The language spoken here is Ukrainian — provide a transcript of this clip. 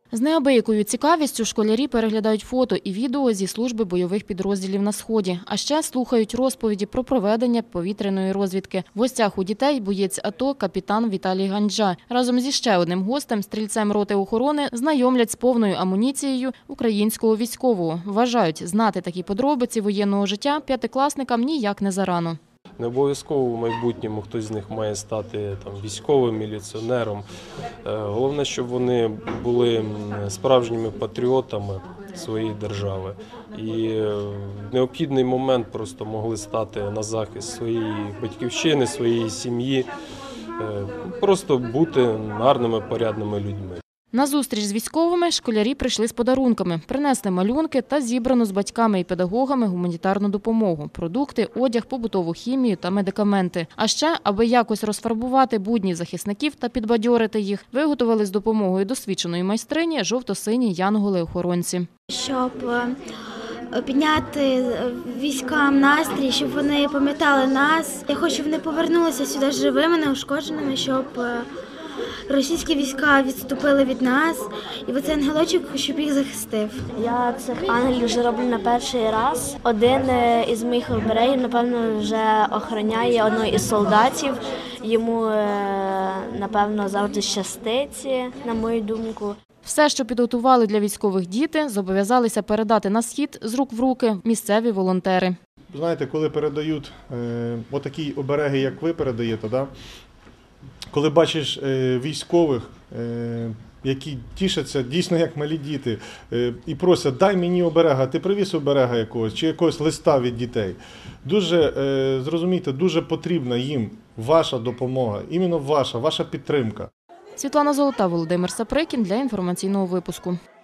З неабиякою цікавістю школярі переглядають фото і відео зі служби бойових підрозділів на Сході. А ще слухають розповіді про проведення повітряної розвідки. В гостях у дітей боєць АТО капітан Віталій Ганджа. Разом зі ще одним гостем, стрільцем роти охорони, знайомлять з повною амуніцією українського військового. Вважають, знати такі подробиці воєнного життя п'ятикласникам ніяк не зарано. Не обов'язково в майбутньому хтось з них має стати військовим, міліціонером. Головне, щоб вони були справжніми патріотами своєї держави. І в необхідний момент просто могли стати на захист своєї батьківщини, своєї сім'ї, просто бути гарними, порядними людьми. На зустріч з військовими школярі прийшли з подарунками. Принесли малюнки та зібрану з батьками і педагогами гуманітарну допомогу – продукти, одяг, побутову хімію та медикаменти. А ще, аби якось розфарбувати будні захисників та підбадьорити їх, виготовили з допомогою досвідченої майстрині жовто-сині янголи-охоронці. Щоб підняти військам настрій, щоб вони пам'ятали нас. Я хочу, щоб вони повернулися сюди живими, неушкодженими, щоб російські війська відступили від нас, і оцей ангелочок, щоб їх захистив. Я цих ангелів вже роблю на перший раз. Один із моїх оберегів, напевно, вже охороняє одного із солдатів. Йому, напевно, завжди щастить, на мою думку. Все, що підготували для військових діти, зобов'язалися передати на Схід з рук в руки місцеві волонтери. Знаєте, коли передають отакі обереги, як ви передаєте, коли бачиш військових, які тішаться дійсно як малі діти, і просять, дай мені оберега, ти привіз оберега якогось, чи якогось листа від дітей. Дуже, зрозумійте, дуже потрібна їм ваша допомога, іменно ваша підтримка. Світлана Золота, Володимир Саприкін для інформаційного випуску.